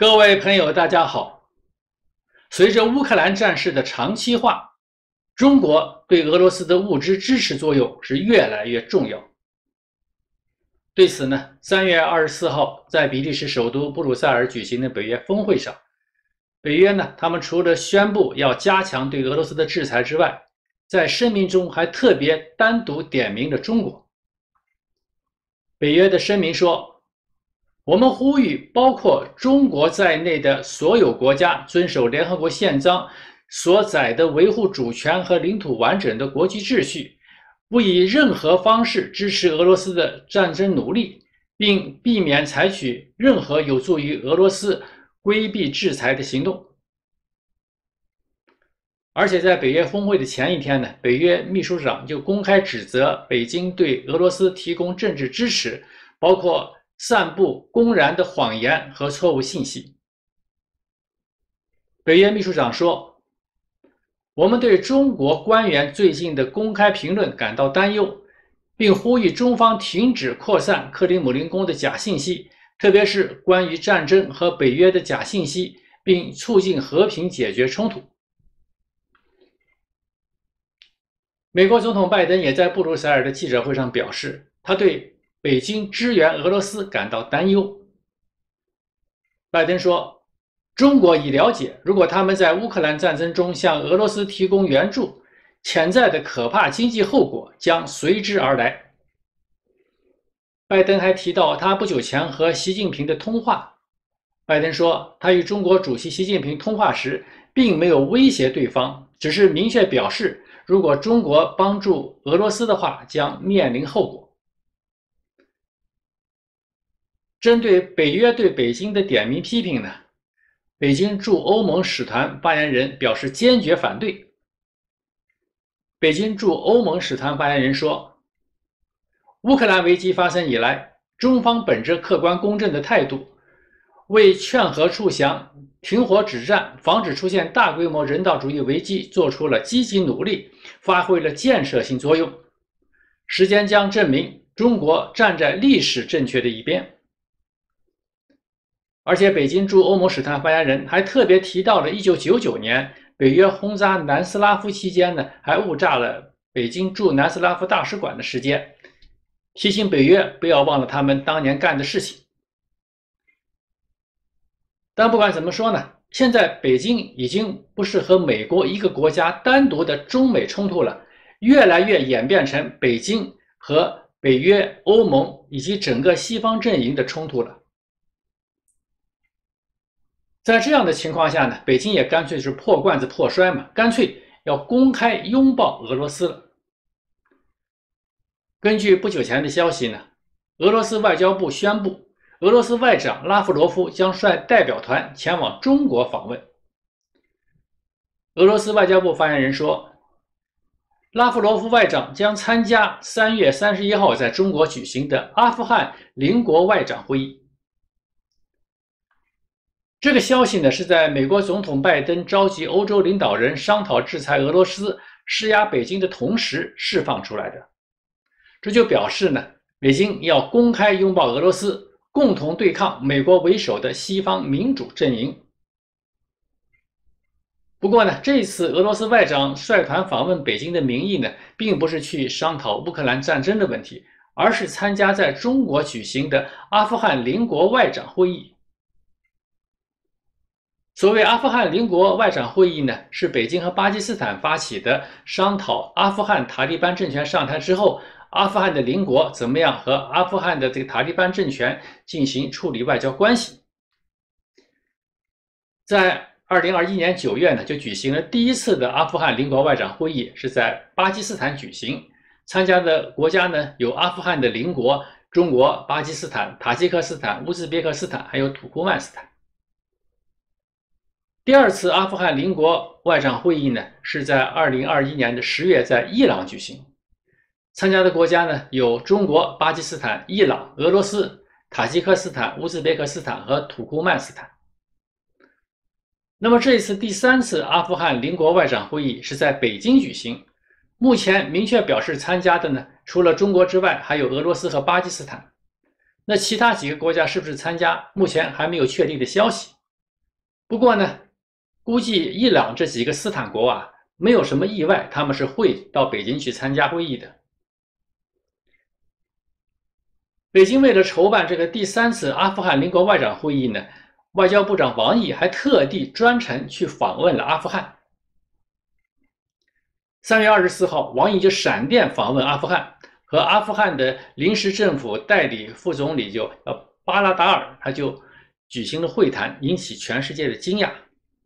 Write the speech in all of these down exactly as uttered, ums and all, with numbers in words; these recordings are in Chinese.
各位朋友，大家好。随着乌克兰战事的长期化，中国对俄罗斯的物质支持作用是越来越重要。对此呢，三月二十四号在比利时首都布鲁塞尔举行的北约峰会上，北约呢，他们除了宣布要加强对俄罗斯的制裁之外，在声明中还特别单独点名了中国。北约的声明说，我们呼吁包括中国在内的所有国家遵守联合国宪章所载的维护主权和领土完整的国际秩序，不以任何方式支持俄罗斯的战争努力，并避免采取任何有助于俄罗斯规避制裁的行动。而且在北约峰会的前一天呢，北约秘书长就公开指责北京对俄罗斯提供政治支持，包括散布公然的谎言和错误信息。北约秘书长说，我们对中国官员最近的公开评论感到担忧，并呼吁中方停止扩散克里姆林宫的假信息，特别是关于战争和北约的假信息，并促进和平解决冲突。美国总统拜登也在布鲁塞尔的记者会上表示，他对北京支援俄罗斯感到担忧。拜登说，中国已了解，如果他们在乌克兰战争中向俄罗斯提供援助，潜在的可怕经济后果将随之而来。拜登还提到他不久前和习近平的通话。拜登说，他与中国主席习近平通话时，并没有威胁对方，只是明确表示，如果中国帮助俄罗斯的话，将面临后果。针对北约对北京的点名批评呢，北京驻欧盟使团发言人表示坚决反对。北京驻欧盟使团发言人说，乌克兰危机发生以来，中方本着客观公正的态度，为劝和促降、停火止战、防止出现大规模人道主义危机做出了积极努力，发挥了建设性作用。时间将证明，中国站在历史正确的一边。而且北京驻欧盟使团发言人还特别提到了一九九九年北约轰炸南斯拉夫期间呢，还误炸了北京驻南斯拉夫大使馆的事件，提醒北约不要忘了他们当年干的事情。但不管怎么说呢，现在北京已经不是和美国一个国家单独的中美冲突了，越来越演变成北京和北约、欧盟以及整个西方阵营的冲突了。在这样的情况下呢，北京也干脆是破罐子破摔嘛，干脆要公开拥抱俄罗斯了。根据不久前的消息呢，俄罗斯外交部宣布，俄罗斯外长拉夫罗夫将率代表团前往中国访问。俄罗斯外交部发言人说，拉夫罗夫外长将参加三月三十一号在中国举行的阿富汗邻国外长会议。这个消息呢，是在美国总统拜登召集欧洲领导人商讨制裁俄罗斯、施压北京的同时释放出来的。这就表示呢，北京要公开拥抱俄罗斯，共同对抗美国为首的西方民主阵营。不过呢，这次俄罗斯外长率团访问北京的名义呢，并不是去商讨乌克兰战争的问题，而是参加在中国举行的阿富汗邻国外长会议。所谓阿富汗邻国外长会议呢，是北京和巴基斯坦发起的，商讨阿富汗塔利班政权上台之后，阿富汗的邻国怎么样和阿富汗的这个塔利班政权进行处理外交关系。在二零二一年九月呢，就举行了第一次的阿富汗邻国外长会议，是在巴基斯坦举行，参加的国家呢有阿富汗的邻国中国、巴基斯坦、塔吉克斯坦、乌兹别克斯坦，还有土库曼斯坦。第二次阿富汗邻国外长会议呢，是在二零二一年的十月在伊朗举行，参加的国家呢有中国、巴基斯坦、伊朗、俄罗斯、塔吉克斯坦、乌兹别克斯坦和土库曼斯坦。那么这一次第三次阿富汗邻国外长会议是在北京举行，目前明确表示参加的呢，除了中国之外，还有俄罗斯和巴基斯坦。那其他几个国家是不是参加，目前还没有确定的消息。 不过呢，估计伊朗这几个斯坦国啊，没有什么意外，他们是会到北京去参加会议的。北京为了筹办这个第三次阿富汗邻国外长会议呢，外交部长王毅还特地专程去访问了阿富汗。三月二十四号，王毅就闪电访问阿富汗，和阿富汗的临时政府代理副总理就呃巴拉达尔，他就举行了会谈，引起全世界的惊讶。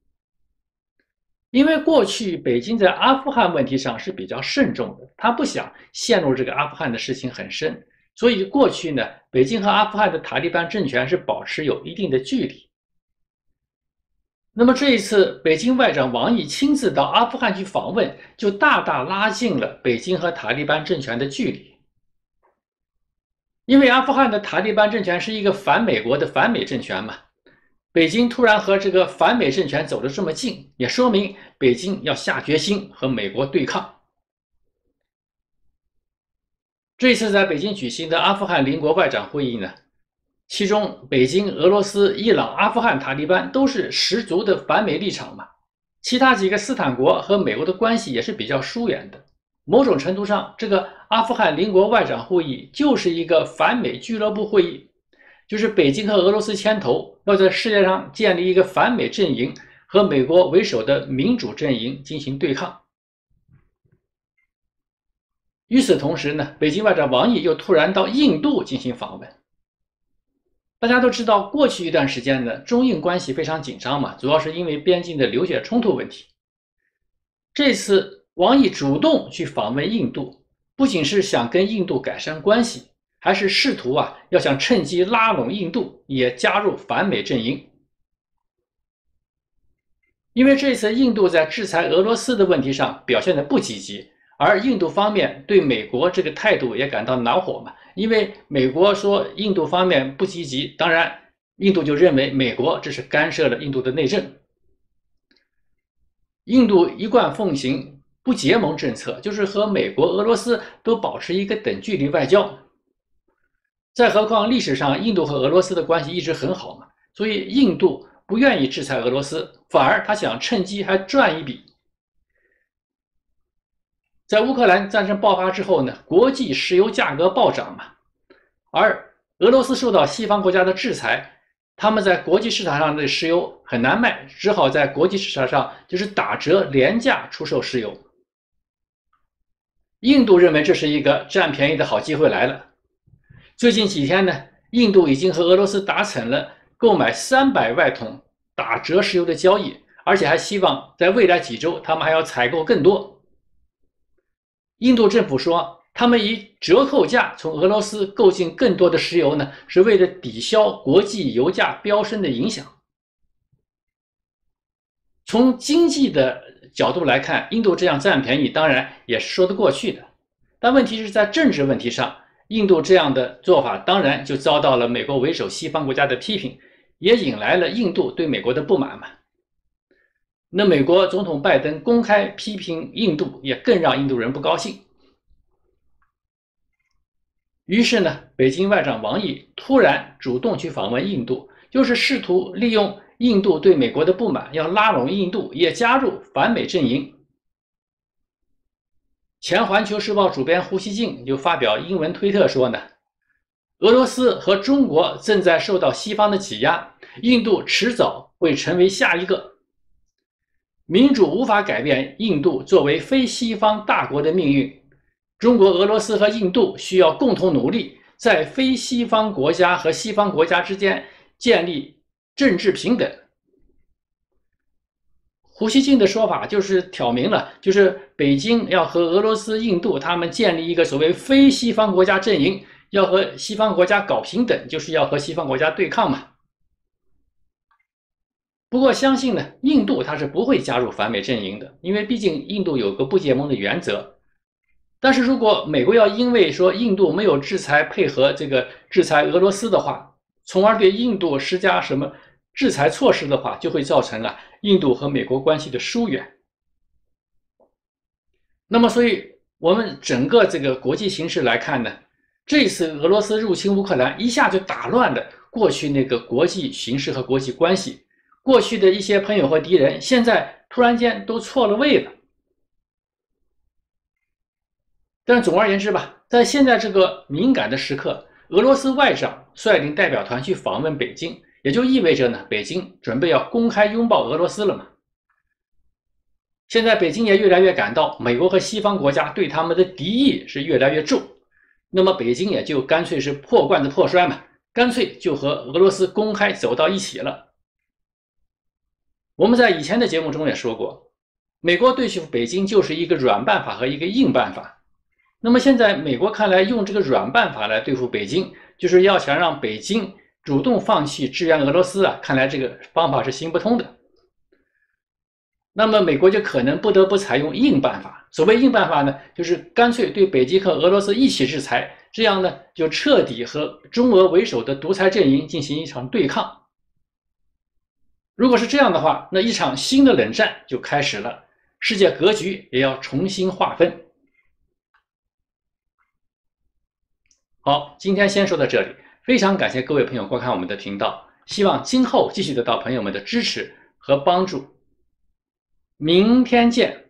因为过去北京在阿富汗问题上是比较慎重的，他不想陷入这个阿富汗的事情很深，所以过去呢，北京和阿富汗的塔利班政权是保持有一定的距离。那么这一次，北京外长王毅亲自到阿富汗去访问，就大大拉近了北京和塔利班政权的距离。因为阿富汗的塔利班政权是一个反美国的反美政权嘛，北京突然和这个反美政权走得这么近，也说明北京要下决心和美国对抗。这次在北京举行的阿富汗邻国外长会议呢，其中北京、俄罗斯、伊朗、阿富汗、塔利班都是十足的反美立场嘛，其他几个斯坦国和美国的关系也是比较疏远的。某种程度上，这个阿富汗邻国外长会议就是一个反美俱乐部会议，就是北京和俄罗斯牵头，要在世界上建立一个反美阵营，和美国为首的民主阵营进行对抗。与此同时呢，北京外长王毅又突然到印度进行访问。大家都知道，过去一段时间呢，中印关系非常紧张嘛，主要是因为边境的流血冲突问题。这次王毅主动去访问印度，不仅是想跟印度改善关系，还是试图啊要想趁机拉拢印度也加入反美阵营。因为这次印度在制裁俄罗斯的问题上表现得不积极，而印度方面对美国这个态度也感到恼火嘛。因为美国说印度方面不积极，当然印度就认为美国这是干涉了印度的内政。印度一贯奉行不结盟政策，就是和美国、俄罗斯都保持一个等距离外交。再何况历史上印度和俄罗斯的关系一直很好嘛，所以印度不愿意制裁俄罗斯，反而他想趁机还赚一笔。在乌克兰战争爆发之后呢，国际石油价格暴涨嘛，而俄罗斯受到西方国家的制裁，他们在国际市场上的石油很难卖，只好在国际市场上就是打折廉价出售石油。印度认为这是一个占便宜的好机会来了。最近几天呢，印度已经和俄罗斯达成了购买三百万桶打折石油的交易，而且还希望在未来几周他们还要采购更多。印度政府说，他们以折扣价从俄罗斯购进更多的石油呢，是为了抵消国际油价飙升的影响。从经济的角度来看，印度这样占便宜当然也是说得过去的，但问题是在政治问题上，印度这样的做法当然就遭到了美国为首西方国家的批评，也引来了印度对美国的不满嘛。那美国总统拜登公开批评印度，也更让印度人不高兴。于是呢，北京外长王毅突然主动去访问印度，就是试图利用印度对美国的不满，要拉拢印度也加入反美阵营。前《环球时报》主编胡锡进就发表英文推特说呢，俄罗斯和中国正在受到西方的挤压，印度迟早会成为下一个。民主无法改变印度作为非西方大国的命运，中国、俄罗斯和印度需要共同努力，在非西方国家和西方国家之间建立政治平等。胡锡进的说法就是挑明了，就是北京要和俄罗斯、印度他们建立一个所谓非西方国家阵营，要和西方国家搞平等，就是要和西方国家对抗嘛。不过相信呢，印度它是不会加入反美阵营的，因为毕竟印度有个不结盟的原则。但是如果美国要因为说印度没有制裁配合这个制裁俄罗斯的话，从而对印度施加什么制裁措施的话，就会造成啊印度和美国关系的疏远。那么所以我们整个这个国际形势来看呢，这次俄罗斯入侵乌克兰一下就打乱了过去那个国际形势和国际关系。 过去的一些朋友和敌人，现在突然间都错了位了。但总而言之吧，在现在这个敏感的时刻，俄罗斯外长率领代表团去访问北京，也就意味着呢，北京准备要公开拥抱俄罗斯了嘛。现在北京也越来越感到美国和西方国家对他们的敌意是越来越重，那么北京也就干脆是破罐子破摔嘛，干脆就和俄罗斯公开走到一起了。我们在以前的节目中也说过，美国对付北京就是一个软办法和一个硬办法。那么现在美国看来用这个软办法来对付北京，就是要想让北京主动放弃支援俄罗斯啊，看来这个方法是行不通的。那么美国就可能不得不采用硬办法。所谓硬办法呢，就是干脆对北京和俄罗斯一起制裁，这样呢就彻底和中俄为首的独裁阵营进行一场对抗。如果是这样的话，那一场新的冷战就开始了，世界格局也要重新划分。好，今天先说到这里，非常感谢各位朋友观看我们的频道，希望今后继续得到朋友们的支持和帮助。明天见。